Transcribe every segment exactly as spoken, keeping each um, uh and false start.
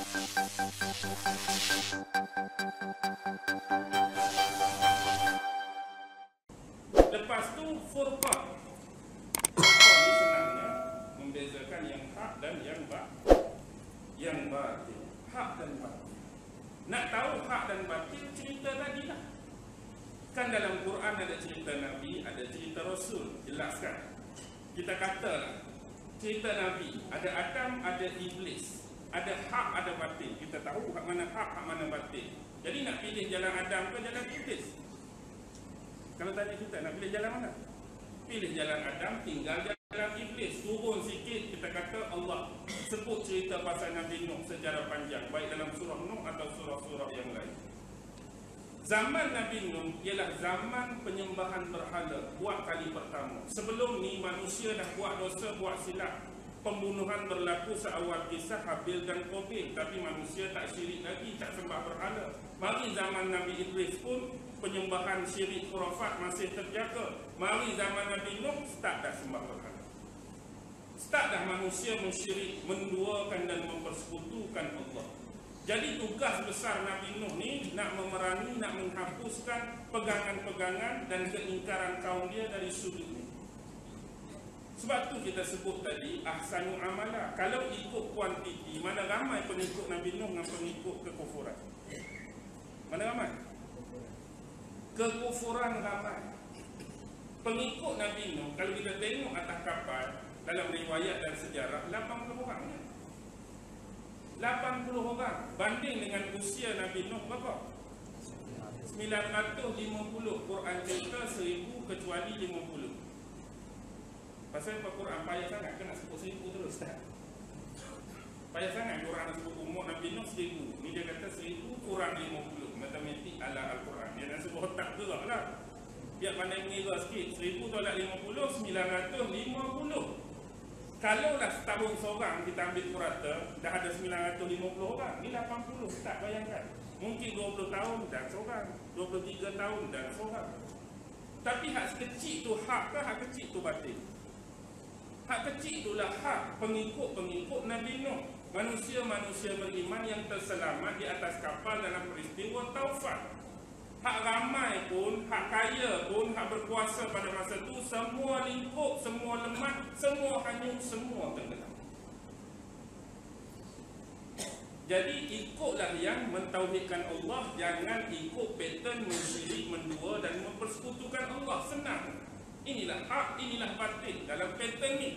Lepas tu furqah. Furqah ni senangnya membezakan yang hak dan yang batil. Yang batil, hak dan batil. Nak tahu hak dan batil, cerita tadi lah. Kan dalam Quran ada cerita Nabi, ada cerita Rasul. Jelaskan. Kita katalah cerita Nabi, ada Adam, ada Iblis, ada hak, ada batil. Kita tahu hak mana hak, hak mana batil. Jadi nak pilih jalan Adam ke jalan Iblis? Kalau tadi kita nak pilih jalan mana? Pilih jalan Adam, tinggal jalan Iblis. Turun sikit, kita kata Allah sebut cerita pasal Nabi Nuh secara panjang, baik dalam surah Nuh atau surah-surah yang lain. Zaman Nabi Nuh ialah zaman penyembahan berhala buat kali pertama. Sebelum ni manusia dah buat dosa, buat silap. Pembunuhan berlaku seawal kisah Habil dan Qabil, tapi manusia tak syirik lagi, tak sembah berhala. Mari zaman Nabi Idris pun penyembahan syirik khurafat masih terjaga. Mari zaman Nabi Nuh start dah sembah berhala. Start dah manusia mensyirik, menduakan dan mempersekutukan Allah. Jadi tugas besar Nabi Nuh ni nak memerangi, nak menghapuskan pegangan-pegangan dan keingkaran kaum dia dari sudut ni. Sebab tu kita sebut tadi ahsanu amala. Kalau ikut kuantiti, mana ramai pengikut Nabi Nuh dengan pengikut kekufuran? Mana ramai? Kekufuran ramai. Pengikut Nabi Nuh, kalau kita tengok atas kapal dalam riwayat dan sejarah, lapan puluh orang ya? lapan puluh orang. Banding dengan usia Nabi Nuh berapa? sembilan ratus lima puluh. Quran cerita seribu kecuali lima puluh. Pasal apa Quran payah sangat? Kena sebut seribu terus tak? Payah sangat Quran sebut umur Nabi Nuh seribu. Ni dia kata seribu kurang lima puluh. Matematik ala Al-Quran. Dia nak sebut otak gerak lah. Biar pandai mengira sikit. Seribu tolak lima puluh, sembilan ratus lima puluh. Kalaulah setahun seorang kita ambil purata, dah ada sembilan ratus lima puluh orang. Ni lapan puluh. Tak bayangkan. Mungkin dua puluh tahun dan seorang. dua puluh tiga tahun dan seorang. Tapi hak kecil tu hak ke hak kecil tu batil? Hak kecil itulah hak pengikut-pengikut Nabi Nuh. Manusia-manusia beriman yang terselamat di atas kapal dalam peristiwa taufan. Hak ramai pun, hak kaya pun, hak berkuasa pada masa itu, semua lingkup, semua lemah, semua hanyut, semua tenggelam. Jadi ikutlah yang mentauhidkan Allah, jangan ikut pattern mensyirik, mendua dan mempersekutukan Allah. Senang. Inilah hak, inilah batil dalam pattern ni.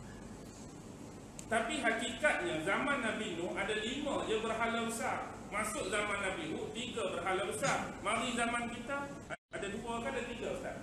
Tapi hakikatnya zaman Nabi Nuh ada lima je berhala besar. Masuk zaman Nabi Hud, tiga berhala besar. Mari zaman kita ada dua ke ada tiga Ustaz?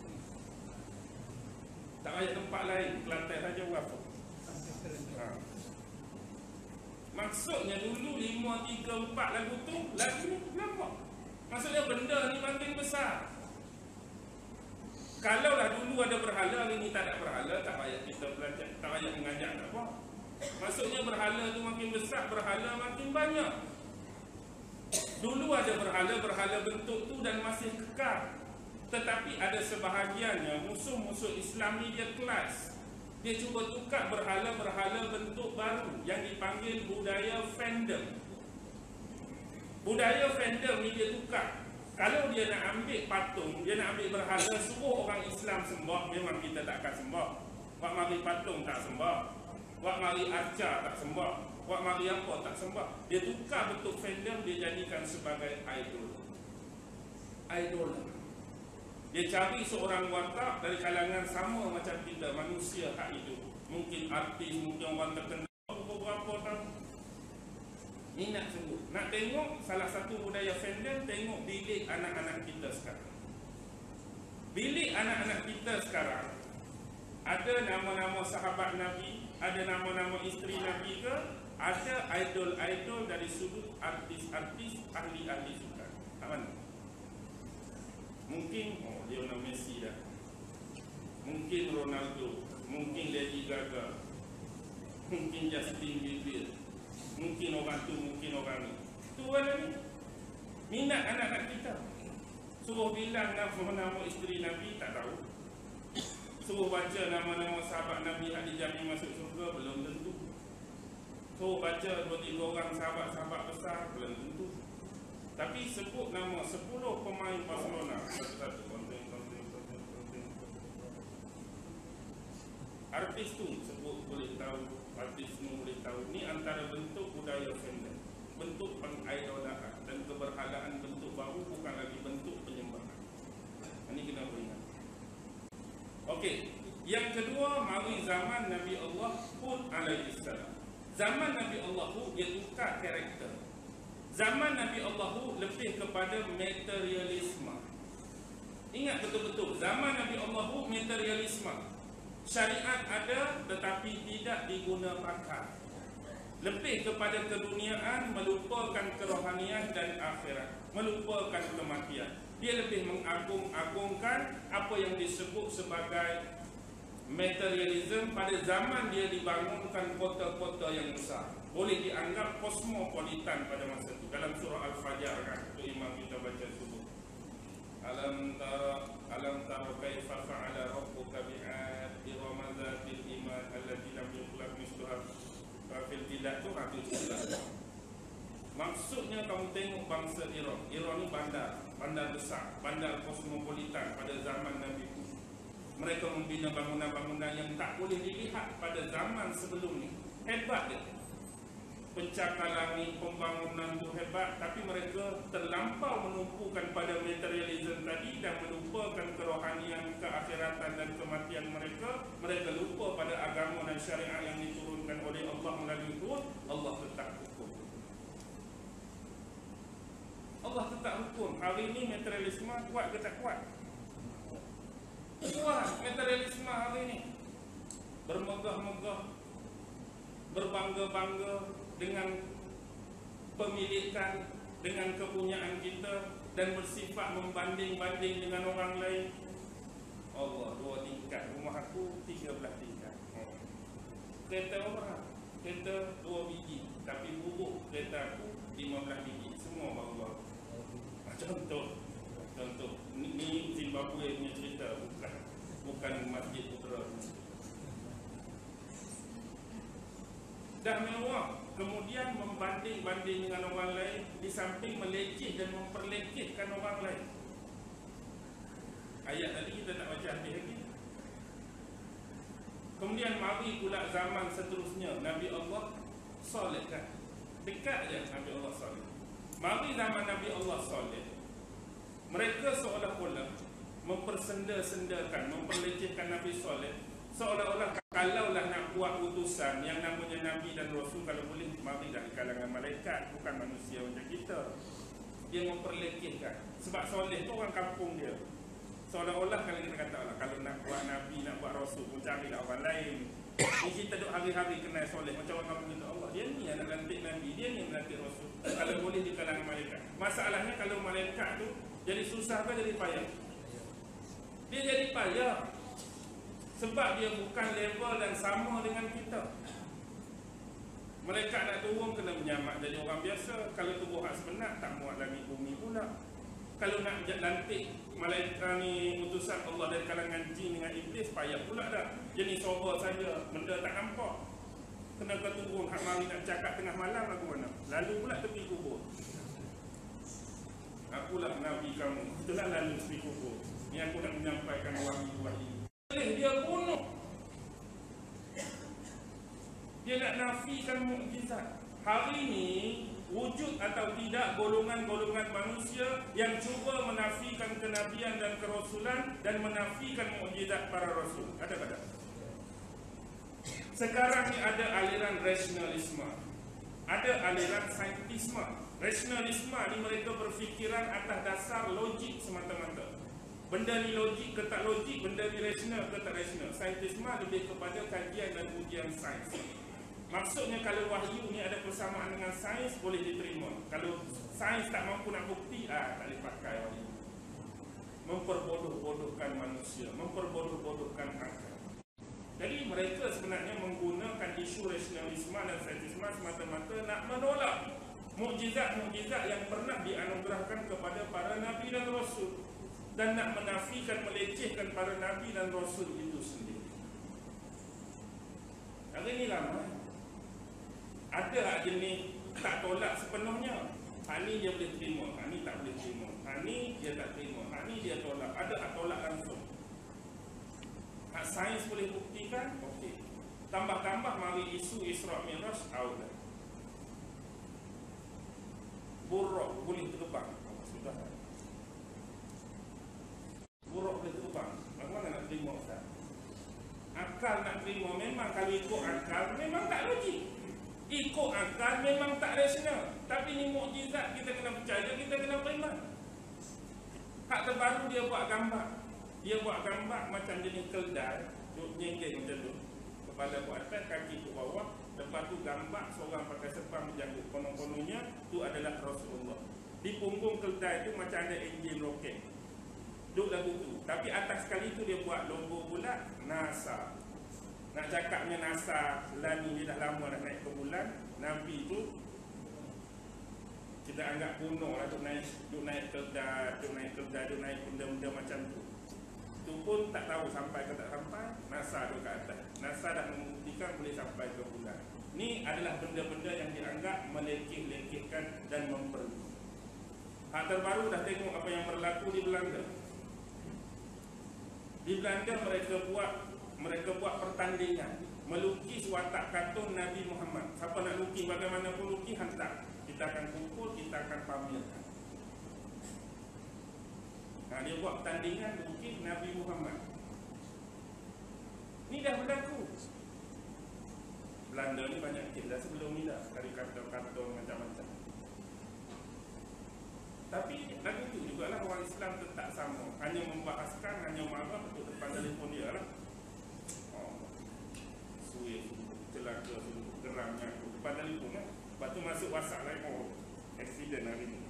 Tak payah tempat lain, Kelantan saja berapa? Ha. Maksudnya dulu lima, tiga, empat lagu tu, lagu ni nampak. Maksudnya benda ni makin besar. Kalaulah dulu ada berhala, hari ni tak ada berhala, tak payah kita belajar, tak payah mengajar tak apa. Maksudnya berhala tu makin besar, berhala makin banyak. Dulu ada berhala-berhala bentuk tu dan masih kekal. Tetapi ada sebahagiannya musuh-musuh Islam ni dia kelas. Dia cuba tukar berhala-berhala bentuk baru yang dipanggil budaya fandom. Budaya fandom ni dia tukar. Kalau dia nak ambil patung, dia nak ambil berhala, suruh orang Islam sembah, memang kita tak akan sembah. Wak mari patung tak sembah. Wak mari arca tak sembah. Wak mari apa tak sembah. Dia tukar bentuk fandom, dia jadikan sebagai idol. Idol. Dia cari seorang watak dari kalangan sama macam kita, manusia hak hidup. Mungkin artis, mungkin orang terkenal, beberapa tahun. Ni nak sebut. Nak tengok salah satu budaya fandom, tengok bilik anak-anak kita sekarang. Bilik anak-anak kita sekarang ada nama-nama sahabat Nabi, ada nama-nama isteri Nabi ke, ada idol-idol dari sudut artis-artis, ahli-ahli sukan. Tak mana? Mungkin oh, Lionel Messi dah. Mungkin Ronaldo, mungkin Lady Gaga, mungkin Justin Bieber. Mungkin orang tu, mungkin orang ni. Tu orang ni. Minat anak-anak kita. Suruh bilang nama-nama isteri Nabi, tak tahu. Suruh baca nama-nama sahabat Nabi yang dijamin masuk surga, belum tentu. Suruh baca dua tiga orang sahabat Tapi sebut nama sepuluh pemain Barcelona satu-satu. Konten, konten, konten, konten. Artis tu sebut boleh tahu, artis semua boleh tahu. Ni antara bentuk budaya fandom, bentuk pengaidolaan dan keberhalaan bentuk baru, bukan lagi bentuk penyembahan. Ini kena beringat. Okey, yang kedua, mari zaman Nabi Allah Hud alaihi salam. Zaman Nabi Allah Hud dia tukar karakter. Zaman Nabi Allah Hud lebih kepada materialisme. Ingat betul-betul, zaman Nabi Allah Hud materialisme. Syariat ada tetapi tidak diguna pakai. Lebih kepada keduniaan, melupakan kerohanian dan akhirat, melupakan kematian. Dia lebih mengagung-agungkan apa yang disebut sebagai materialism. Pada zaman dia dibangunkan kota-kota yang besar, boleh dianggap kosmopolitan pada masa itu. Dalam surah Al-Fajr kan, itu imam kita baca subuh. Alam tara alam tara kaifa fa'ala rabbuka bi'ad irama dzatil imad allati lam yukhlaq misluha fil bilad tu hati Islam. Maksudnya kamu tengok bangsa Iran. Iran ni bandar, bandar besar, bandar kosmopolitan pada zaman Nabi Hud. Mereka membina bangunan-bangunan yang tak boleh dilihat pada zaman sebelum ni. Hebat dia. Pencakar langit, pembangunan tu hebat, tapi mereka terlampau menumpukan pada materialism tadi dan melupakan kerohanian, keakhiratan dan kematian mereka. Mereka lupa pada agama dan syariat yang diturunkan oleh Allah melalui Hud. Allah tetap hukum. Allah tetap hukum. Hari ini materialisme kuat ke tak kuat? Kuat materialisme hari ini. Bermegah-megah, berbangga-bangga dengan pemilikan, dengan kepunyaan kita, dan bersifat membanding-banding dengan orang lain. Allah, dua tingkat, rumah aku tiga belas tingkat. Kereta orang, kereta dua biji, tapi bubuk kereta aku lima belas biji, semua baru-baru. Contoh, contoh, ni, ni Zimbabwe punya cerita, bukan bukan Masjid Putra. Dah mewah, kemudian membanding-banding dengan orang lain, di samping meleceh dan memperlecehkan orang lain. Ayat tadi kita tak baca habis lagi. Kemudian mari pula zaman seterusnya, Nabi Allah Saleh kan. Dekat je Nabi Allah Saleh. Mari zaman Nabi Allah Saleh, mereka seolah-olah mempersenda-sendakan, memperlecehkan Nabi Saleh. Seolah-olah kalaulah nak buat utusan yang namanya Nabi dan Rasul, kalau boleh mari dari kalangan malaikat, bukan manusia macam kita. Dia memperlekehkan. Sebab Soleh tu orang kampung dia. Seolah-olah kalau kita kata lah, kalau nak buat Nabi, nak buat Rasul pun carilah orang lain. Ni kita duk hari-hari kenal Soleh macam orang kampung kita. Allah, dia ni yang nak lantik Nabi, dia ni yang lantik Rasul. Kalau boleh di kalangan malaikat. Masalahnya kalau malaikat tu jadi susah ke jadi payah? Dia jadi payah. Sebab dia bukan level dan sama dengan kita. Malaikat nak turun kena menyamak jadi orang biasa. Kalau tubuh hak sebenar tak muat lagi bumi pula. Kalau nak lantik malaikat ni utusan Allah dari kalangan jin dengan iblis, payah pula dah. Jadi sober saja, benda tak nampak. Kena ke turun hak mari nak cakap tengah malam lagu mana. Lalu pula tepi kubur. Akulah Nabi kamu. Itulah lalu tepi kubur. Ni aku nak menyampaikan wahyu-wahyu. Dia bunuh. Dia nak nafikan mukjizat. Hari ini wujud atau tidak golongan-golongan manusia yang cuba menafikan kenabian dan kerasulan dan menafikan mukjizat para rasul. Ada tak? Sekarang ni ada aliran rasionalisme, ada aliran saintisme. Rasionalisme ni mereka berfikiran atas dasar logik semata-mata. Benda ni logik ke tak logik, benda ni rasional ke tak rasional. Saintisme lebih kepada kajian dan ujian sains. Maksudnya kalau wahyu ni ada persamaan dengan sains, boleh diterima. Kalau sains tak mampu nak bukti, ah tak boleh pakai wahyu. Memperbodoh-bodohkan manusia, memperbodoh-bodohkan akal. Jadi mereka sebenarnya menggunakan isu rasionalisme dan saintisme semata-mata nak menolak mukjizat-mukjizat yang pernah dianugerahkan kepada para nabi dan rasul, dan nak menafikan, melecehkan para nabi dan rasul itu sendiri. Hari ini lama ada jenis tak tolak sepenuhnya. Hak ni dia boleh terima, hak ni tak boleh terima. Hak ni dia tak terima, hak ni dia tolak. Ada hak tolak langsung. Hak sains boleh buktikan, okey. Tambah-tambah mari isu Isra' Mi'raj, out. Buruk boleh terbang. Oh, sudah. Buruk boleh terbang. Bagaimana nak terima Ustaz? Akal nak terima, memang kalau ikut akal memang tak logik. Ikut akal memang tak rasional. Tapi ni mukjizat, kita kena percaya, kita kena beriman. Hak terbaru dia buat gambar. Dia buat gambar macam jenis keldai, duk nyengkeng macam tu. Kepala buat atas, kaki ke bawah. Lepas tu gambar seorang pakai sepang menjanggut. Konon-kononnya tu adalah Rasulullah. Di punggung keldai tu macam ada enjin roket. Duk lagu tu. Tapi atas sekali tu dia buat logo bulat NASA. Nak cakapnya NASA lah ni dia dah lama dah naik ke bulan. Nabi tu kita anggap kuno lah, duk naik duk naik keldai, duk naik keldai, duk naik benda-benda macam tu. Tu pun tak tahu sampai ke tak sampai. NASA duk kat atas. NASA dah membuktikan boleh sampai ke bulan. Ni adalah benda-benda yang dianggap melekeh-lekehkan dan memperlu. Hak terbaru dah tengok apa yang berlaku di Belanda. Di Belanda mereka buat mereka buat pertandingan melukis watak kartun Nabi Muhammad. Siapa nak lukis bagaimanapun lukis, hantar. Kita akan kumpul, kita akan pamerkan. Nah, dia buat pertandingan lukis Nabi Muhammad. Ni dah berlaku. Belanda ni banyak kes dah sebelum ni dah, karikatur-kartun macam-macam. Tapi lagu tu jugalah orang Islam tetap sama. Hanya membahaskan, hanya marah untuk depan telefon dia lah. Oh, suih, celaka, geramnya depan telefon lah. Lepas tu masuk WhatsApp lain, oh, accident hari ni.